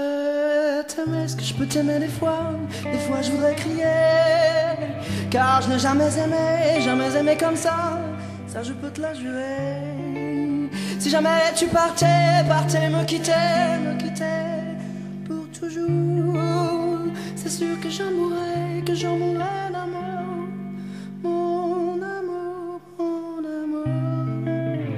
peux t'aimer, est-ce que je peux t'aimer des fois je voudrais crier, car je n'ai jamais aimé comme ça je peux te la jurer. Si jamais tu partais, me quittais pour toujours, c'est sûr que j'en mourrais d'amour, mon amour, mon amour.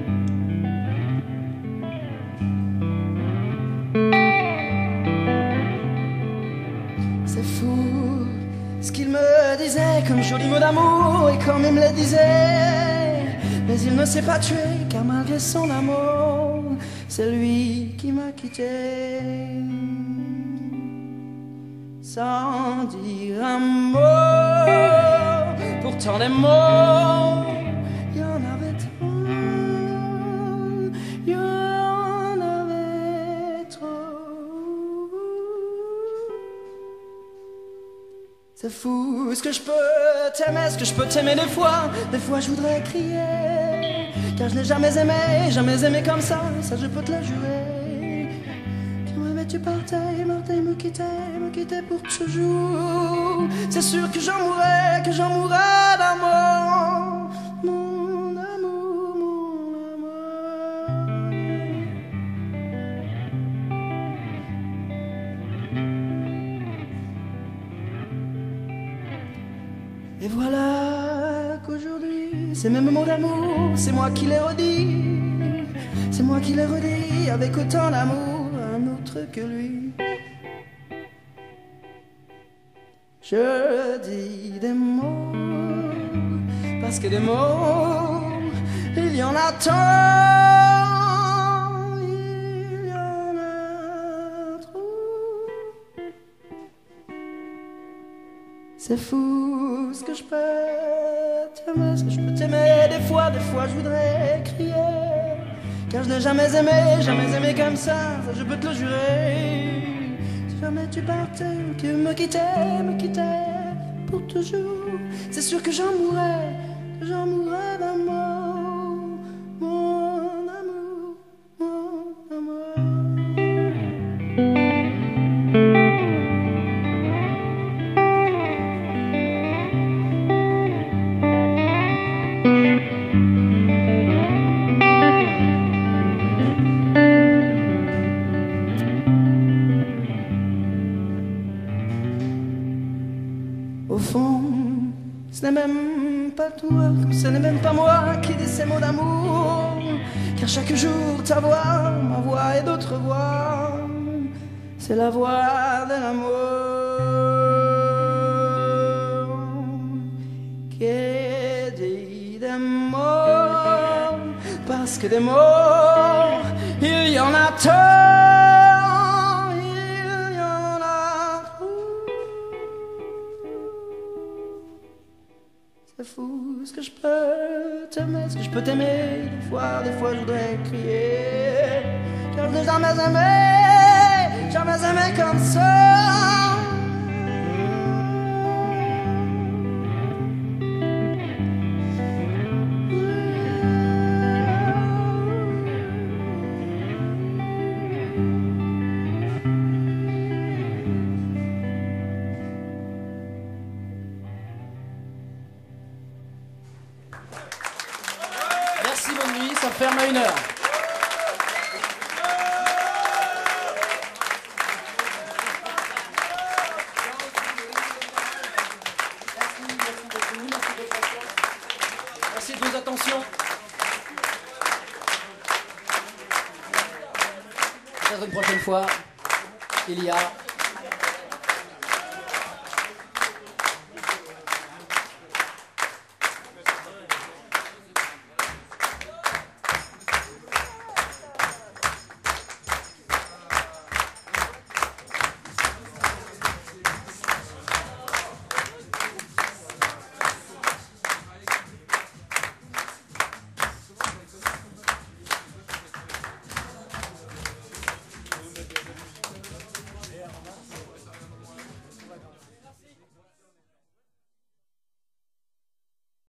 C'est fou ce qu'il me disait comme joli mot d'amour, et comme il me le disait, mais il ne s'est pas tué, car malgré son amour, c'est lui qui m'a quitté. Sans dire un mot, pourtant des mots, il y en avait trop, il y en avait trop. C'est fou, est-ce que je peux t'aimer, est-ce que je peux t'aimer des fois je voudrais crier, car je n'ai jamais aimé comme ça je peux te la jurer. Mais tu partais, me quittais pour toujours, c'est sûr que j'en mourrais d'amour, mon amour, mon amour. Et voilà qu'aujourd'hui, ces mêmes mots d'amour, c'est moi qui les redis, c'est moi qui les redis avec autant d'amour, un autre que lui. Je dis des mots, parce que des mots, il y en a tant, il y en a trop. C'est fou, ce que je peux t'aimer, est-ce que je peux t'aimer des fois je voudrais crier, car je n'ai jamais aimé comme ça je peux te le jurer. Si jamais tu partais, que me quittais pour toujours, c'est sûr que j'en mourrais d'amour, mon amour, mon amour. Au fond, ce n'est même pas toi, ce n'est même pas moi qui dis ces mots d'amour, car chaque jour ta voix, ma voix et d'autres voix, c'est la voix de l'amour qui dit des mots, parce que des mots, il y en a tant. C'est fou, est-ce que je peux t'aimer, est-ce que je peux t'aimer des fois je voudrais crier, car je n'ai jamais aimé comme ça. Merci, bonne nuit, ça ferme à 1h. Merci de vos attentions. Peut-être une prochaine fois, il y a